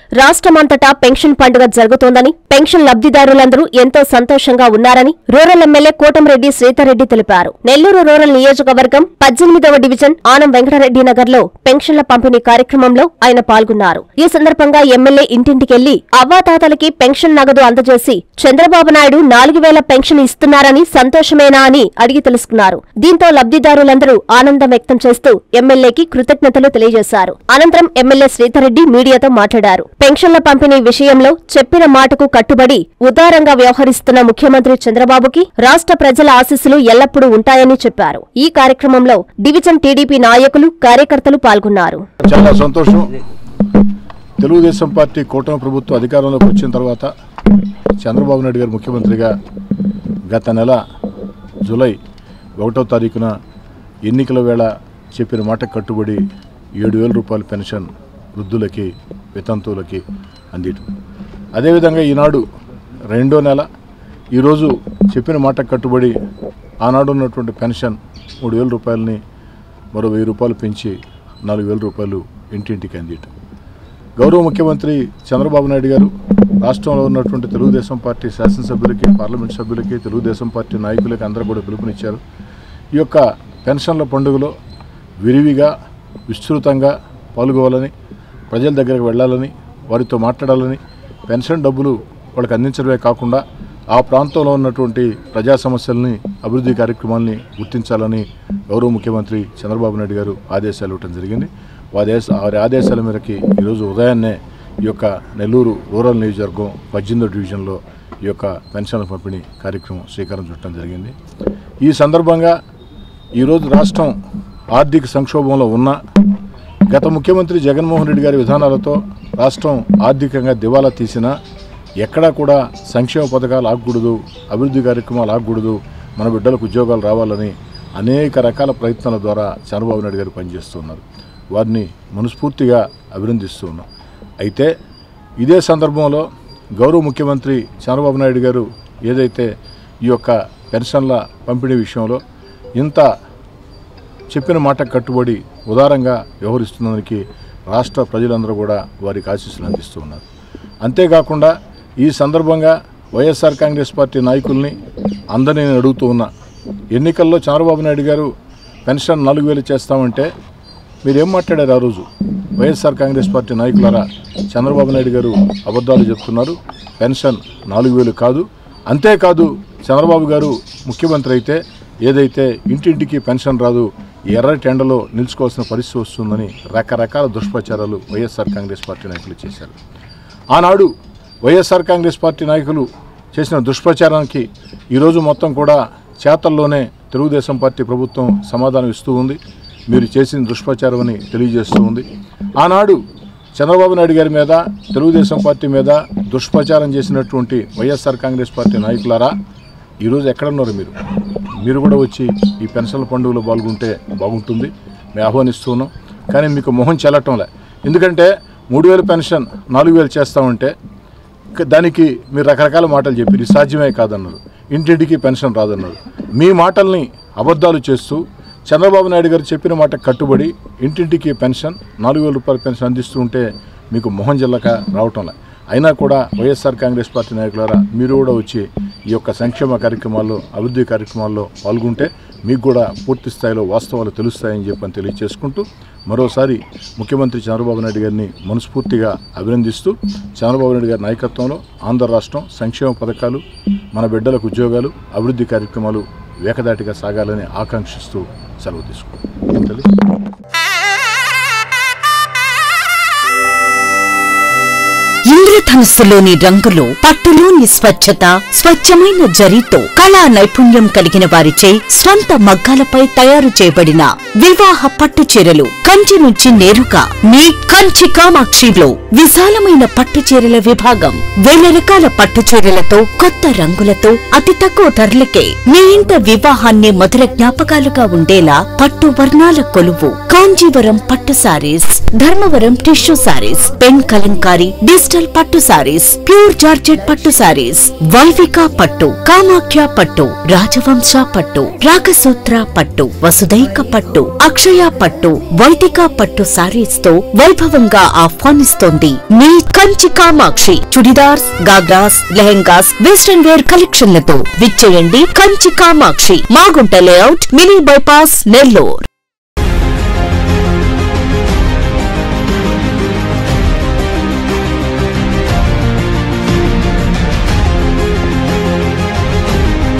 రాష్ట్రమంతటా పెన్షన్ పండుగ జరుగుతోందని, పెన్షన్ లబ్ధిదారులందరూ ఎంతో సంతోషంగా ఉన్నారని రూరల్ ఎమ్మెల్యే కోటంరెడ్డి శ్రీధర్రెడ్డి తెలిపారు. నెల్లూరు రూరల్ నియోజకవర్గం 18వ డివిజన్ ఆనం వెంకటరెడ్డి నగర్లో పెన్షన్ల పంపిణీ కార్యక్రమంలో ఆయన పాల్గొన్నారు. ఈ సందర్భంగా ఎమ్మెల్యే ఇంటింటికెళ్లి అవ్వాతాతలకి పెన్షన్ నగదు అందజేసి చంద్రబాబు నాయుడు 4000 పెన్షన్ ఇస్తున్నారని సంతోషమేనా అని అడిగి తెలుసుకున్నారు. దీంతో లబ్ధిదారులందరూ ఆనందం వ్యక్తం చేస్తూ ఎమ్మెల్యేకి కృతజ్ఞతలు తెలియజేశారు. అనంతరం ఎమ్మెల్యే శ్రీధర్రెడ్డి మీడియాతో మాట్లాడారు. పెన్షన్ల పంపిణీ విషయంలో చెప్పిన మాటకు కట్టుబడి ఉదారంగా వ్యవహరిస్తున్న ముఖ్యమంత్రి చంద్రబాబుకి రాష్ట్ర ప్రజల ఆశీస్సులు ఎల్లప్పుడూ ఉంటాయని చెప్పారు. ఈ కార్యక్రమంలో డివిజన్ టీడీపీ నాయకులు, కార్యకర్తలు పాల్గొన్నారు. చాలా సంతోషం. తెలుగుదేశం పార్టీ కూటమి ప్రభుత్వం అధికారంలోకి వచ్చిన తర్వాత చంద్రబాబు నాయుడు గారు ముఖ్యమంత్రిగా గత నెల జూలై 1వ తారీఖున ఎన్నికల వేళ చెప్పిన మాట కట్టుబడి 7,000 రూపాయల పెన్షన్ వృద్ధులకి, వితంతువులకి అందించడం. అదేవిధంగా ఈనాడు 2వ నెల ఈరోజు చెప్పిన మాట కట్టుబడి ఆనాడు ఉన్నటువంటి పెన్షన్ 3,000 రూపాయలని మరో 1,000 రూపాయలు పెంచి 4,000 రూపాయలు ఇంటింటికి అందించడం. గౌరవ ముఖ్యమంత్రి చంద్రబాబు నాయుడు గారు రాష్ట్రంలో ఉన్నటువంటి తెలుగుదేశం పార్టీ శాసనసభ్యులకి, పార్లమెంట్ సభ్యులకి, తెలుగుదేశం పార్టీ నాయకులకి అందరూ కూడా పిలుపునిచ్చారు. ఈ యొక్క పెన్షన్ల పండుగలో విరివిగా, విస్తృతంగా పాల్గొవాలని, ప్రజల దగ్గరకు వెళ్ళాలని, వారితో మాట్లాడాలని, పెన్షన్ డబ్బులు వాళ్ళకి అందించడమే కాకుండా ఆ ప్రాంతంలో ఉన్నటువంటి ప్రజా సమస్యల్ని, అభివృద్ధి కార్యక్రమాలని గుర్తించాలని గౌరవ ముఖ్యమంత్రి చంద్రబాబు నాయుడు గారు ఆదేశాలు ఇవ్వడం జరిగింది. వారి ఆదేశాల మేరకి ఈరోజు ఉదయాన్నే ఈ యొక్క నెల్లూరు రూరల్ నియోజకవర్గం 18వ డివిజన్లో ఈ యొక్క పెన్షన్ల పంపిణీ కార్యక్రమం శ్రీకారం చుట్టడం జరిగింది. ఈ సందర్భంగా ఈరోజు రాష్ట్రం ఆర్థిక సంక్షోభంలో ఉన్న గత ముఖ్యమంత్రి జగన్మోహన్ రెడ్డి గారి విధానాలతో రాష్ట్రం ఆర్థికంగా దివాలా తీసినా ఎక్కడా కూడా సంక్షేమ పథకాలు ఆగకూడదు, అభివృద్ధి కార్యక్రమాలు ఆగకూడదు, మన బిడ్డలకు ఉద్యోగాలు రావాలని అనేక రకాల ప్రయత్నాల ద్వారా చంద్రబాబు నాయుడు గారు పనిచేస్తున్నారు. వారిని మనస్ఫూర్తిగా అభినందిస్తూ ఉన్నాం. అయితే ఇదే సందర్భంలో గౌరవ ముఖ్యమంత్రి చంద్రబాబు నాయుడు గారు ఏదైతే ఈ యొక్క పెన్షన్ల పంపిణీ విషయంలో ఇంత చెప్పిన మాట కట్టుబడి ఉదారంగా వ్యవహరిస్తున్నందుకు రాష్ట్ర ప్రజలందరూ కూడా వారికి ఆశీస్సులు అందిస్తూ ఉన్నారు. అంతేకాకుండా ఈ సందర్భంగా వైఎస్ఆర్ కాంగ్రెస్ పార్టీ నాయకుల్ని అందరినీ నేను అడుగుతూ ఉన్నా, ఎన్నికల్లో చంద్రబాబు నాయుడు గారు పెన్షన్ 4,000 చేస్తామంటే మీరేం మాట్లాడారు ఆ రోజు? వైఎస్ఆర్ కాంగ్రెస్ పార్టీ నాయకులారా, చంద్రబాబు నాయుడు గారు అబద్ధాలు చెప్తున్నారు, పెన్షన్ 4,000 కాదు. అంతేకాదు, చంద్రబాబు గారు ముఖ్యమంత్రి అయితే ఏదైతే ఇంటింటికి పెన్షన్ రాదు, ఎర్రటి ఎండలో నిలుచుకోవాల్సిన పరిస్థితి వస్తుందని రకరకాల దుష్ప్రచారాలు వైఎస్ఆర్ కాంగ్రెస్ పార్టీ నాయకులు చేశారు. ఆనాడు వైఎస్ఆర్ కాంగ్రెస్ పార్టీ నాయకులు చేసిన దుష్ప్రచారానికి ఈరోజు మొత్తం కూడా చేతల్లోనే తెలుగుదేశం పార్టీ ప్రభుత్వం సమాధానం ఇస్తూ ఉంది. మీరు చేసిన దుష్ప్రచారం అని తెలియజేస్తూ ఉంది. ఆనాడు చంద్రబాబు నాయుడు గారి మీద, తెలుగుదేశం పార్టీ మీద దుష్ప్రచారం చేసినటువంటి వైఎస్ఆర్ కాంగ్రెస్ పార్టీ నాయకులారా, ఈరోజు ఎక్కడున్నారు మీరు కూడా వచ్చి ఈ పెన్షన్ల పండుగలో పాల్గొంటే బాగుంటుంది, మేము ఆహ్వానిస్తూ ఉన్నాం. కానీ మీకు మొహం చెల్లటంలే. ఎందుకంటే 3,000 పెన్షన్ 4,000 చేస్తామంటే దానికి మీరు రకరకాల మాటలు చెప్పి సాధ్యమే కాదన్నారు, ఇంటింటికి పెన్షన్ రాదన్నారు. మీ మాటల్ని అబద్ధాలు చేస్తూ చంద్రబాబు నాయుడు గారు చెప్పిన మాట కట్టుబడి ఇంటింటికి పెన్షన్ 4,000 రూపాయల పెన్షన్ అందిస్తూ ఉంటే మీకు మొహం జిల్లక రావటంలే. అయినా కూడా వైఎస్ఆర్ కాంగ్రెస్ పార్టీ నాయకులారా, మీరు కూడా వచ్చి ఈ యొక్క సంక్షేమ కార్యక్రమాల్లో, అభివృద్ధి కార్యక్రమాల్లో పాల్గొంటే మీకు కూడా పూర్తి స్థాయిలో వాస్తవాలు తెలుస్తాయని చెప్పని తెలియజేసుకుంటూ మరోసారి ముఖ్యమంత్రి చంద్రబాబు నాయుడు గారిని మనస్ఫూర్తిగా అభినందిస్తూ, చంద్రబాబు నాయుడు గారి నాయకత్వంలో ఆంధ్ర రాష్ట్రం సంక్షేమ పథకాలు, మన బిడ్డలకు ఉద్యోగాలు, అభివృద్ధి కార్యక్రమాలు వేకదాటిగా సాగాలని ఆకాంక్షిస్తూ సెలవు తీసుకుంటాం. ఇంద్రధనుస్సులోని రంగులు, పట్టులోని స్వచ్ఛత, స్వచ్ఛమైన జరీతో కళా నైపుణ్యం కలిగిన వారిచే స్వంత మగ్గాలపై తయారు చేయబడిన వివాహ పట్టు చీరలు కంచి నుంచి నేరుగా మీ కంచి కామాక్షిలో విశాలమైన పట్టు చీరల విభాగం. 1000 రకాల పట్టు చీరలతో, కొత్త రంగులతో, అతి తక్కువ ధరలకే మీ ఇంట వివాహాన్ని మధుర జ్ఞాపకాలుగా ఉండేలా పట్టు వర్ణాల కొలువు కాంజీవరం పట్టు saris, Dharmavaram tissue saris, pen kalamkari, digital crystal పట్టు సారీస్, ప్యూర్ జార్జెట్ పట్టు సారీస్, వైవిక పట్టు, కామాఖ్య పట్టు, రాజవంశ పట్టు, రాగసూత్ర పట్టు, వసుదైక పట్టు, అక్షయ పట్టు, వైదిక పట్టు సారీస్ తో వైభవంగా ఆహ్వానిస్తోంది మీ కంచి కామాక్షి. చుడిదార్స్, గాగ్రాస్, లెహెంగాస్, వెస్టర్న్ వేర్ కలెక్షన్లతో విచ్చేయండి Kanchi Kamakshi, Magunta layout, mini bypass, Nellore.